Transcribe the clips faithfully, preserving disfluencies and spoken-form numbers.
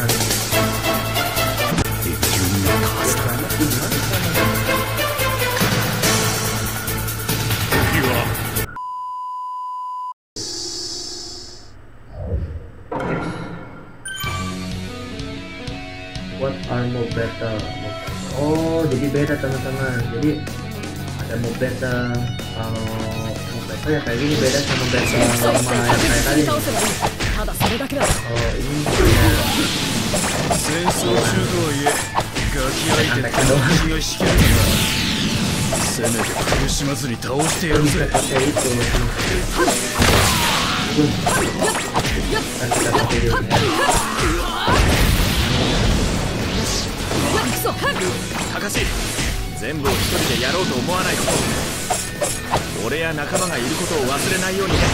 What are move battle? Oh, jadi beda teman-teman. Jadi ada move battle. Kalau move battle ya kayak gini, beda sama battle normal yang kayak tadi. Oh, ini ya. Antek doang. Bisa pakai itu. Kan kita pakai dia. 高橋、全部を一人でやろうと思わないこと。俺や仲間がいることを忘れないように。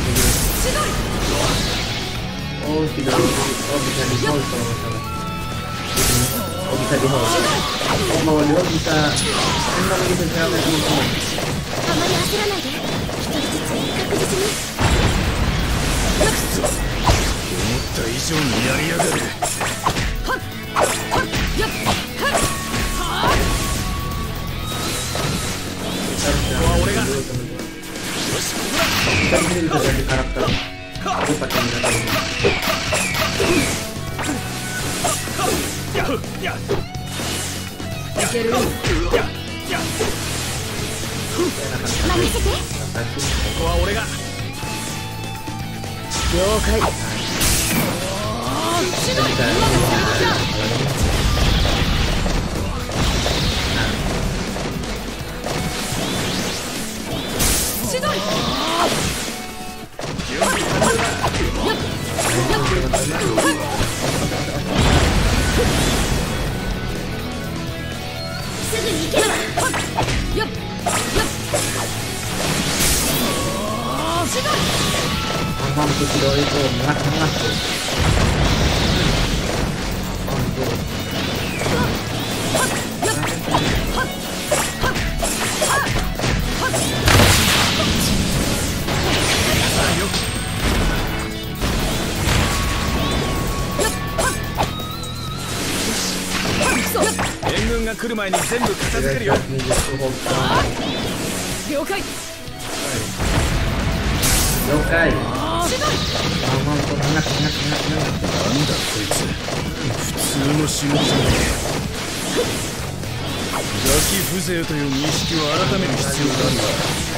Oh, tidak. Oh, bisa di hold kalau nggak salah. Oh, bisa di hold. Oh, mau di hold bisa. Emang gitu caranya teman-teman. あまり焦らないで。一人ずつ確実に。 思った以上にやりやがる。 Kita ini bisa ganti karakter. Aku pakai karakter ini. Mamam tuh si Doi tuh mengat-mengat tuh. が来る前に全部片付けるよ。了解。 了解。なんだこいつ。 普通の仕事じゃねえ。ガキ風情という認識を改める必要があるわ。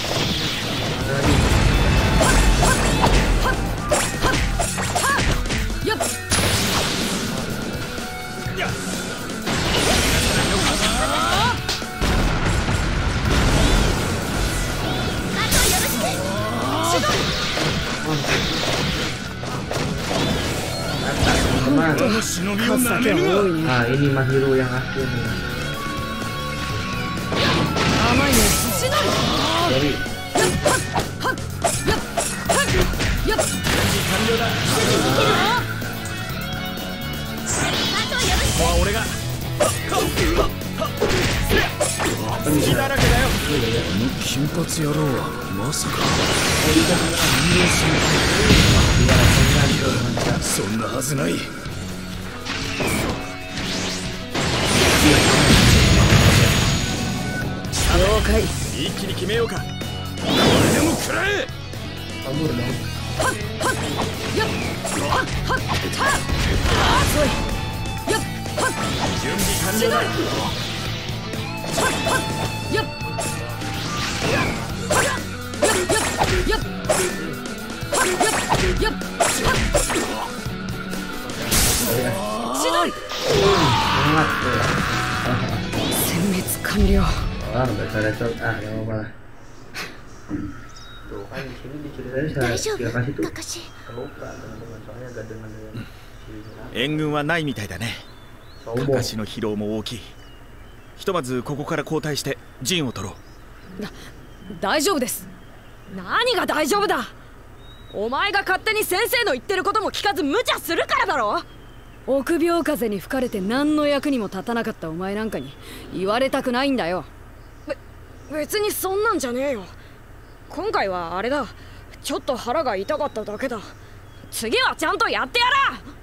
Ah, ini Mahiro yang asli nih. Dari. 一気に決めようか。これでも食らえ。 Kabur dong. 準備完了だ。 殲滅完了。 Wah, udah selesai. Ah, ya apa lah. Tuh kan di sini diceritain saya kasih tuh kelupa teman-teman, soalnya gak dengar yang 援軍はないみたいだね。カカシの疲労も大きい。ひとまずここから交代して陣を取ろう。 だ、大丈夫です。何が大丈夫だ。お前が勝手に先生の言ってることも聞かず無茶するからだろ。臆病風に吹かれて何の役にも立たなかったお前なんかに言われたくないんだよ。べ、別にそんなんじゃねえよ。今回はあれだ、ちょっと腹が痛かっただけだ。次はちゃんとやってやら。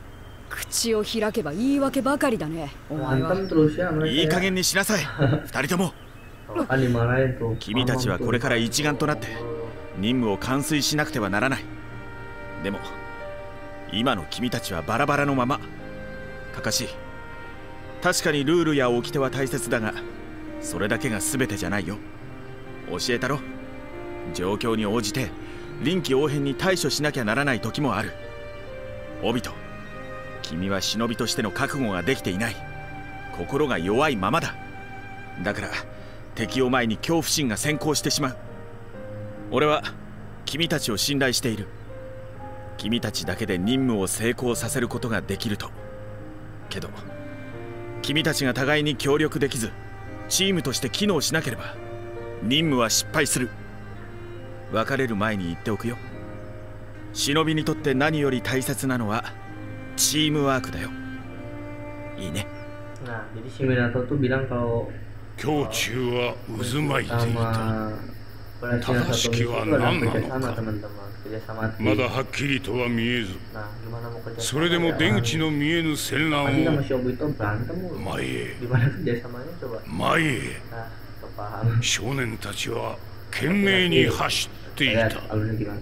口を開けば言い訳ばかりだね。お前は。 Berantem terus ya いい mereka 加 ya. 減にしなさい二人とも。 Kan dimarahin tuh. 君たちはこれから一丸となって任務を完遂しなくてはならない。でも今の君たちはバラバラのまま。かかし、確かにルールや掟は大切だが、それだけが全てじゃないよ。教えたろ。状況に応じて臨機応変に対処しなきゃならない時もある。オビト、君は忍びとしての覚悟ができていない。心が弱いままだ。だから敵を前に恐怖心が先行してしまう。俺は君たちを信頼している。君たちだけで任務を成功させることができると。けど君たちが互いに協力できずチームとして機能しなければ任務は失敗する。別れる前に言っておくよ。忍びにとって何より大切なのはチームワークだよ。いいね。 Nah, jadi si Minato tuh bilang kalau 胸中は渦巻いていた。 sama berhasilnya satu misi itu adalah kerjasama teman-teman, kerjasama tim. まだはっきりとは見えず、 Nah, gimana mau kerjasama? それでも出口の見えぬ戦乱 Pasti を sama si Obito berantem mulu. 前へ Gimana kerjasamanya coba? 前へ Nah, kau paham. 少年たちは懸命に走ってい Lihat た。 alurnya gimana?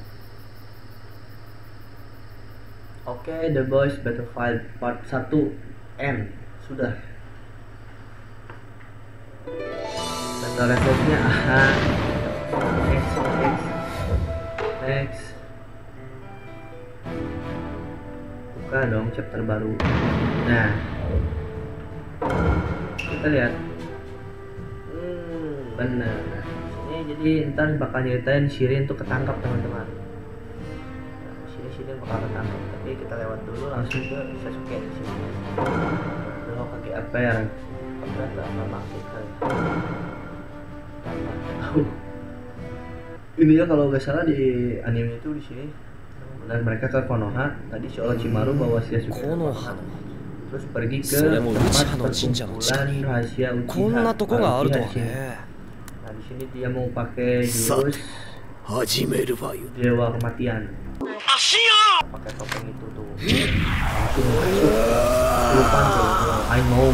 Oke, The Boys Battlefield Part satu end sudah. Tanda refleksnya aha. Next, next, next. Buka dong chapter baru. Nah, kita lihat. Hmm, benar. Ini jadi ntar bakal nyeritain Shirin tuh ketangkap teman-teman. Nah, sini Shirin bakal ketangkap. Tapi kita lewat dulu langsung ke Sasuke di sini. Dulu kaki apa ya? Ternyata memang kita. Ini ya kalau nggak salah di anime itu di sini dan mereka ke Konoha. Tadi si Orochimaru bawa si Sasuke ke Konoha, terus pergi ke tempat perkumpulan rahasia Uchiha. Nah, di sini dia mau pakai jurus Dewa Kematian. Pakai topeng itu tuh. Langsung masuk. Lupa tuh. I know.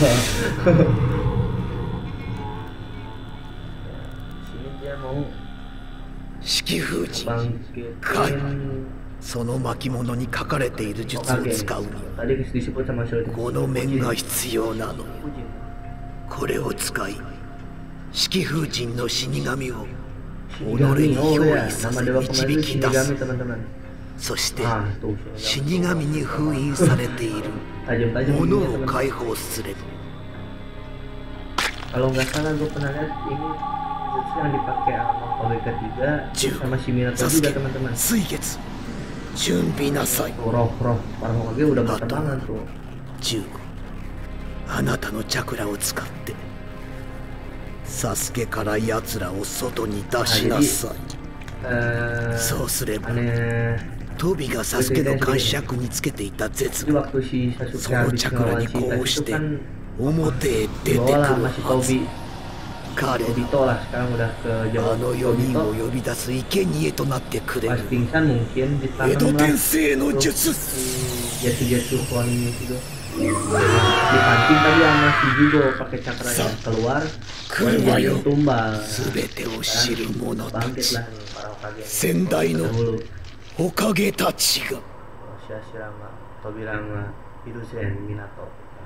Mau 式風神かその巻物に書かれている術を使うにはこの面が必要なのよ。これを使い式風神の死神を己に憑依させ導き出す。そして死神に封印されているものを解放すれば。 Kalau nggak salah gue pernah lihat ini jutsu yang dipakai sama Obito juga sama si Minato juga teman-teman. Roh roh para Hokage udah bertebangan tuh. あなたのチャクラを使ってサスケから奴らを外に出しなさい。そうすればトビがサスケの監視役につけていた絶がそのチャクラにこうして表へ出てくるはず。彼らあのよにんを呼び出す生贄となってくれる。江戸天聖の術。 dipancing tadi sama si Jugo pakai cakranya keluar kemudian tumbal bangkitlah para Hokage dahulu Shirama Tobirama Hiruzen Minato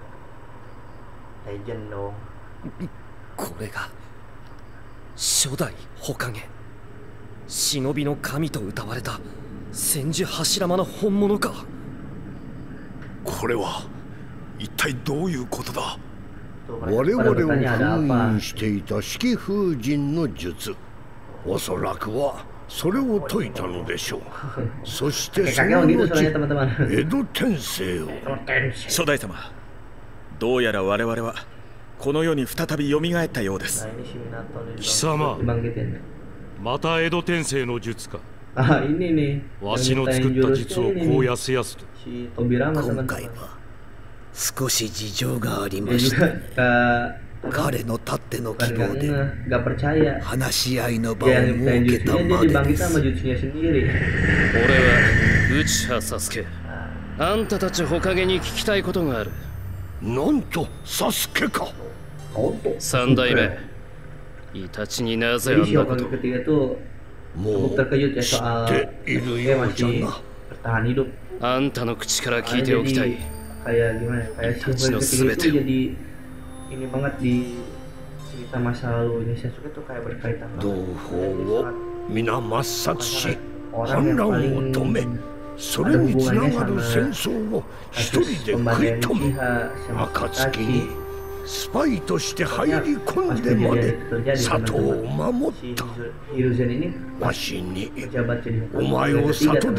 legend dong これが初代火影忍びの神と謳われた千手柱間の本物か。 これは 一体どういうことだ。 我々を封印していた式風神の術、おそらくはそれを解いたのでしょう。そしてその後江戸天聖を。 初代様、どうやら我々はこの世に再び蘇ったようです。 貴様、また江戸天聖の術か。わしの作った術をこうやすやすと。 今回は 少し事情がありましたね。彼のたっての希望で話し合いの場を設けたまでです。 俺は内葉サスケあんたたちほかげに聞きたいことがある。 なんとサスケか。 三代目イタチになぜあんなこと。 もう知っているようじゃな。 あんたの口から聞いておきたい。イタチのすべてを。 ini banget di cerita masa lalunya Sasuke tuh kayak berkaitan banget. Mina massatsu orang yang paling ada hubungannya sama kasus pembantaian Uchiha sama Kakashi. Pokoknya pas kejadian itu terjadi teman-teman, si Hiruzen ini pejabat jadi hukum yang ketiga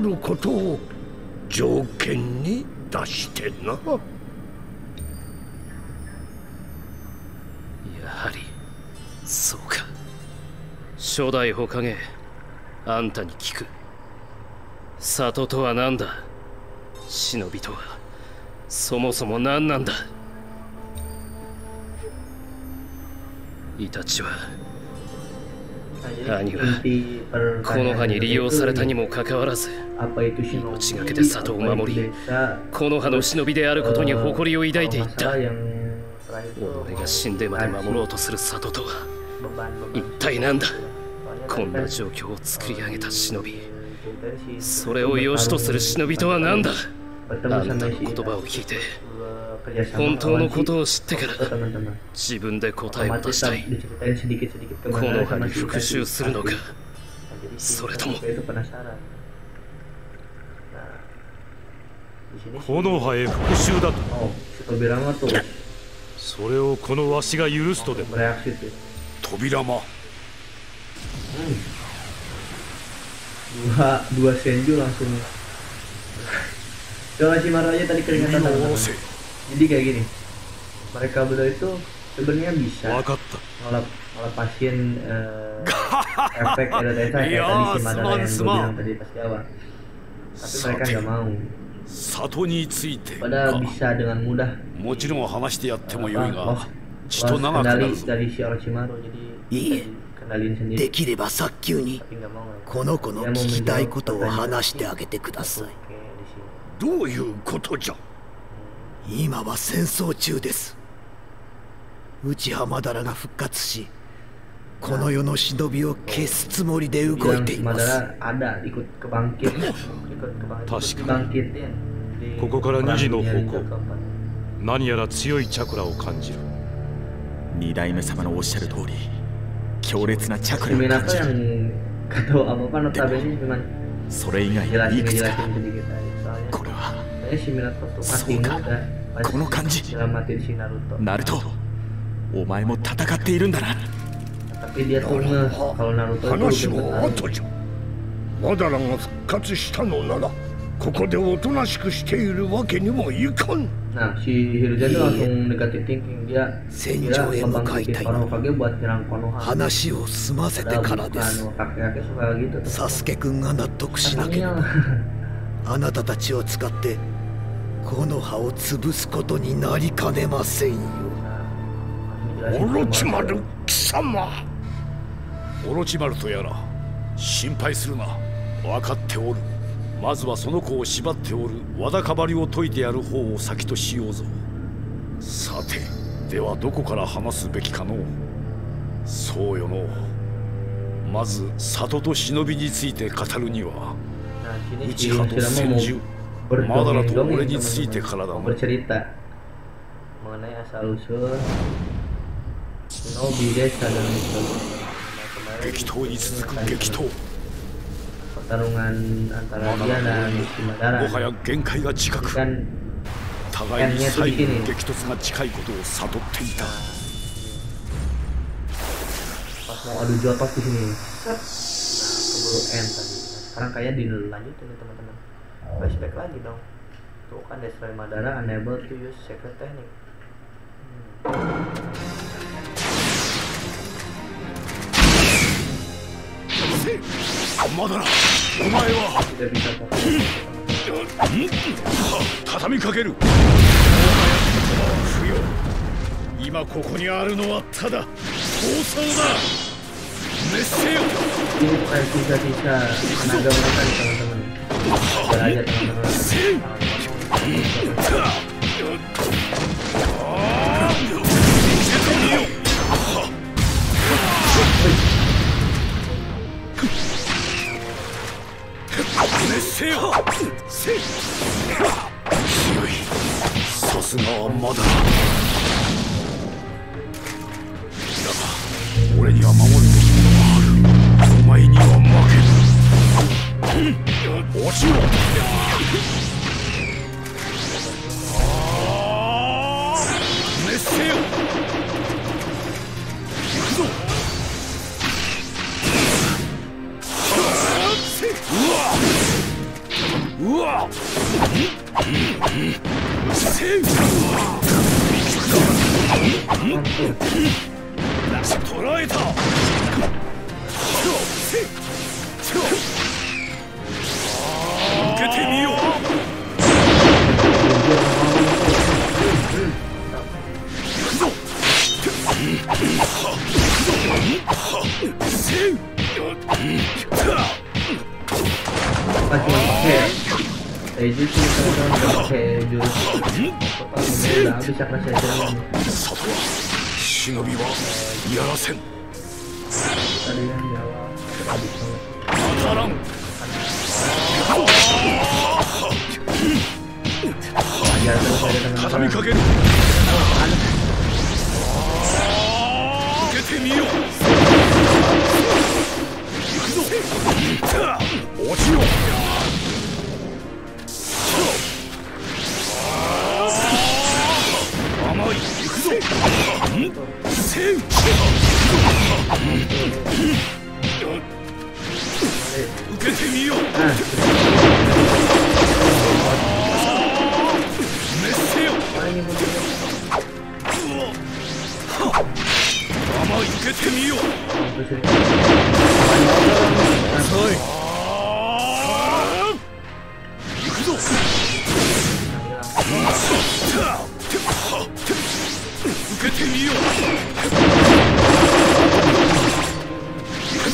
teman-teman. やはりそうか。初代火影、あんたに聞く。里とは何だ。忍びとはそもそも何なんだ。イタチは兄はこの葉に利用されたにもかかわらず命がけで里を守り、この葉の忍びであることに誇りを抱いていった。 俺が死んでまで守ろうとする里とは一体なんだ。こんな状況を作り上げた忍び、それを良しとする忍びとは何だ。あんたの言葉を聞いて本当のことを知ってから自分で答えを出したい。この葉に復讐するのか、それともこの葉へ復讐だと。それをこのわしが許すとでも。 扉間。 dua dua senju langsung. Orochimaru aja tadi keringatan teman-teman. Jadi kayak gini, mereka berdua itu sebenarnya bisa nolak nolak pasien uh, efek Edo-Tensei kayak tadi si Madara yang gue bilang tadi pas di awal. Tapi mereka nggak mau. Padahal bisa dengan mudah. Loh, kendali dari si Orochimaru, jadi kendaliin sendiri. できれば早急にこの子の聞きたいことを話してあげてください。どういうことじゃ。今は戦争中です。内浜だらが復活し、この世の忍びを消すつもりで動いています。 確かにここからにじの方向、何やら強いチャクラを感じる。 二代目様のおっしゃる通り、強烈なチャクラを感じる。それ以外にいくつか。これはそうか、この感じ。ナルト、お前も戦っているんだな。 話は後じゃ。マダラが復活したのならここでおとなしくしているわけにもいかん。戦場へ向かいたいのは話を済ませてからです。サスケ君が納得しなければあなたたちを使ってこの葉を潰すことになりかねませんよ。オロチマル貴様。 オロチマルとやら心配するな。分かっておる。まずはその子を縛っておるわだかまりを解いてやる方を先としようぞ。さて、ではどこから話すべきかのう。そうよの。まず里と忍びについて語るには内葉と千住、マダラと俺についてからだの。激闘に続く激闘。 pertarungan antara dia dan si Madara. もはや限界が近く、互いに最後の激突が近いことを悟っていた。 Pas mau adu jotos di sini, nah, keburu end tadi. Sekarang kayak dilanjutin nih teman-teman. Flashback lagi dong. Tuh kan Destroy Madara unable to use secret technique. Hmm. マダラ、お前は畳みかける。不要。今ここにあるのはただ闘争だ。滅せよ。 Ini sisa-sisa tenaga mereka nih teman-teman. Belajar teman-teman. さすがはまだだ。だが俺には守るべきものがある。お前には負けぬ。落ちろ。熱せよ。行くぞ。うわっせい。捕らえた。受けてみよう。行くぞ。せい。 Eh, justru teman-teman pakai jurus udah bisa kasih jalan. Shinobi wa yarasen. Tadi yang jawab habis banget. Mataran. Ajar terus aja teman-teman. Ukete miyo. Ochiyo. 受けてみよう。熱せよ。甘い受けてみよう。遅い。行くぞ。受けてみよう。行くぞ。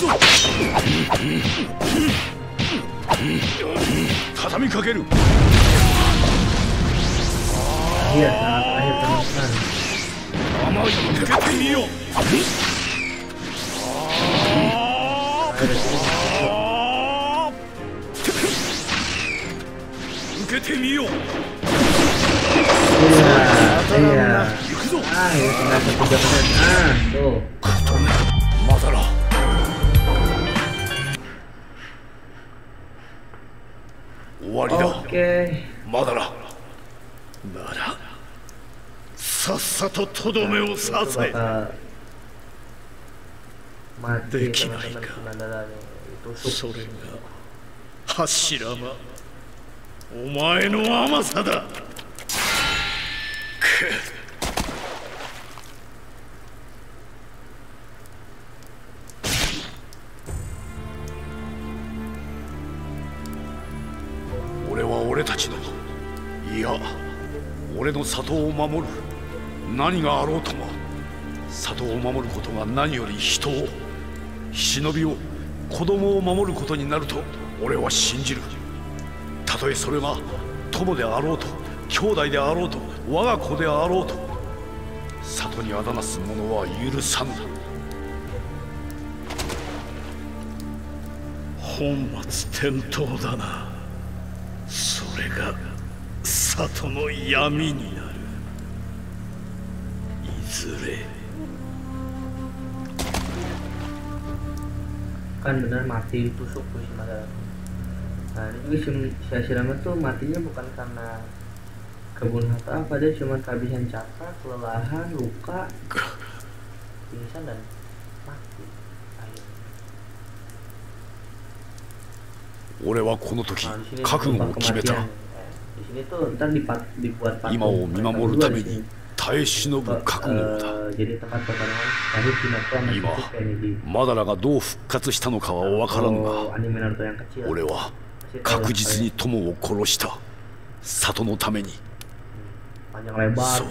畳みかける。 Iya, saat akhir teman-teman. 甘い受けてみよう。受けてみよう。 Iya, iya. Ah, ini tinggal satu jam menit. Ah, tuh. Madara. Oke. Madara. Nara. さっさととどめを刺せ。できないか。それが柱間。お前の甘さだ。俺は俺たちの、いや俺の里を守る。何があろうとも里を守ることが何より人を、忍びを、子供を守ることになると俺は信じる。たとえそれが友であろうと、兄弟であろうと、我が子であろうと、里にあだなす者は許さぬ。本末転倒だな。それが里の闇になる。いずれ。 Kan benar mati ditusuk tuh si Madara. Nah ini juga si Hashirama tuh matinya bukan karena kebun atau apa, dia cuma kehabisan cakra, kelelahan, luka, pingsan dan mati. 俺はこの時覚悟を決めた。今を見守るために耐え忍ぶ覚悟だ。今マダラがどう復活したのかは分からぬが、俺は確実に友を殺した。里のために。そう、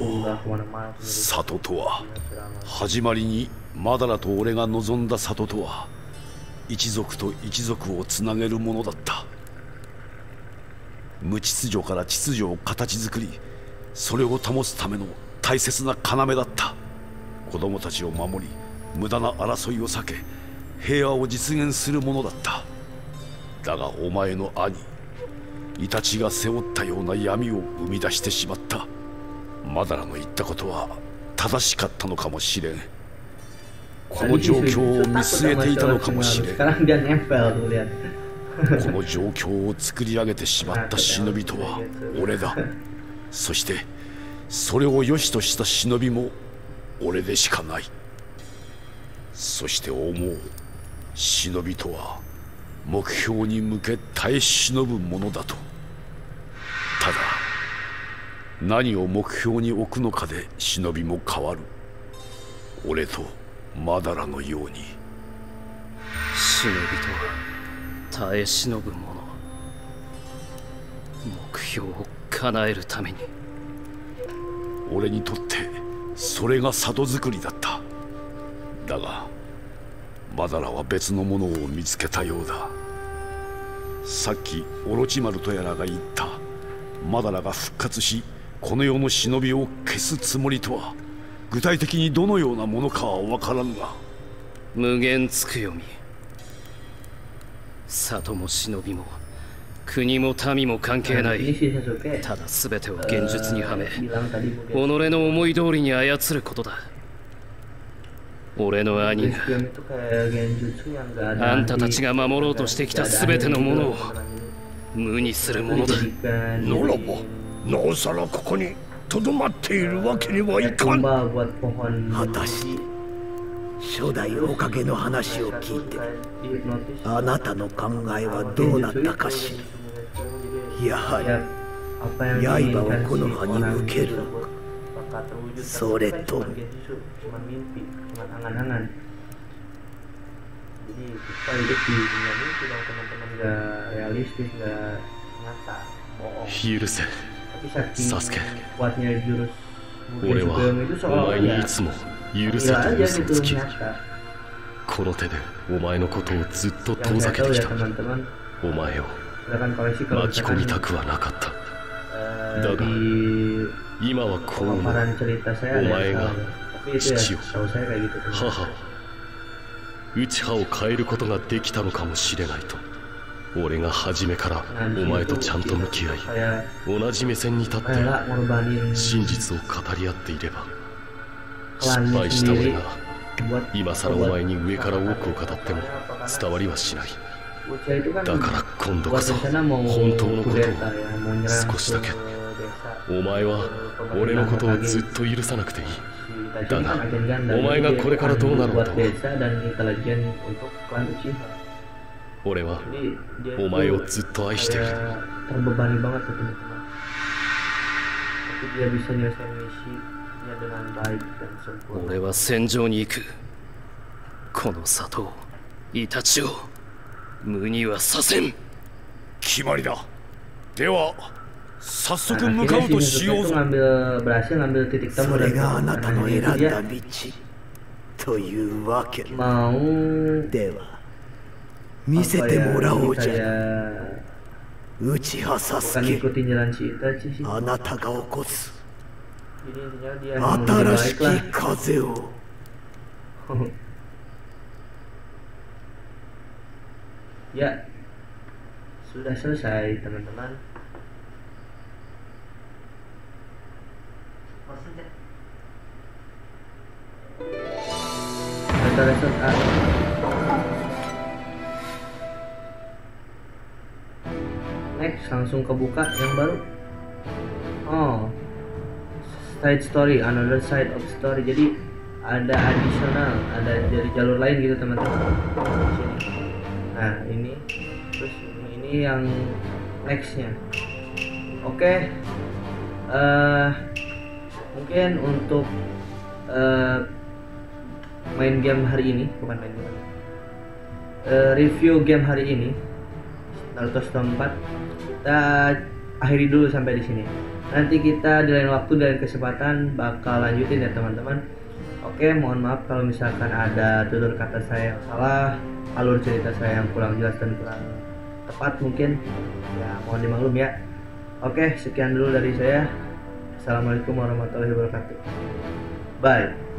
里とは始まりにマダラと俺が望んだ里とは一族と一族をつなげるものだった。 無秩序から秩序を形作り、それを保つための大切な要だった。子供たちを守り、無駄な争いを避け、平和を実現するものだった。だがお前の兄イタチが背負ったような闇を生み出してしまった。マダラの言ったことは正しかったのかもしれん。この状況を見据えていたのかもしれん。この状況を作り上げてしまった忍びとは俺だ。そしてそれを良しとした忍びも俺でしかない。そして思う、忍びとは目標に向け耐え忍ぶものだと。ただ何を目標に置くのかで忍びも変わる。俺とマダラのように。 忍びとは耐え忍ぶもの。目標を叶えるために。 俺にとってそれが里作りだった。だがマダラは別のものを見つけたようだ。さっきオロチマルとやらが言ったマダラが復活しこの世の忍びを消すつもりとは、具体的にどのようなものかは分からぬが。 無限つくよみ。里も忍びも国も民も関係ない。ただ全てを現実にはめ、己の思い通りに操ることだ。俺の兄があんたたちが守ろうとしてきた全てのものを無にするものだ。 ならばなおさらここにとどまっているわけにはいかん。 果たして初代おかげの話を聞いてあなたの考えはどうなったかしら。やはり刃をこの葉に向けるのか、それとも許せサスケ。俺はお前にいつも許せと嘘をつき、この手でお前のことをずっと遠ざけてきた。お前を巻き込みたくはなかった。だが今はこう思う。お前が父を母を内葉を変えることができたのかもしれないと。俺が初めからお前とちゃんと向き合い、同じ目線に立って真実を語り合っていれば、失敗した俺が今さらお前に上から多くを語っても伝わりはしない。だから今度こそ本当のことを少しだけ。お前は俺のことをずっと許さなくていい。だがお前がこれからどうなろうと、俺はお前をずっと愛している。 俺は戦場に行く。この里をイタチを無にはさせん。 決まりだ。では早速向かうとしようぞ。 それがあなたの選んだ道というわけ。では見せてもらおうじゃ。内葉サスケ、あなたが起こす新しき風を。 Ya, sudah selesai teman-teman. Ada lesson A. Next, langsung kebuka yang baru. Oh, side story, another side of story. Jadi ada additional, ada dari jalur lain gitu teman-teman. Sini. Nah ini, terus ini, ini yang nextnya. Oke, okay. uh, mungkin untuk uh, main game hari ini, bukan main game, uh, review game hari ini Naruto Storm empat kita akhiri dulu sampai di sini. Nanti kita di lain waktu dan kesempatan bakal lanjutin ya teman-teman. Oke, okay, mohon maaf kalau misalkan ada tutur kata saya yang salah, alur cerita saya yang kurang jelas dan kurang tepat mungkin, ya mohon dimaklum ya. Oke, sekian dulu dari saya. Assalamualaikum warahmatullahi wabarakatuh. Bye.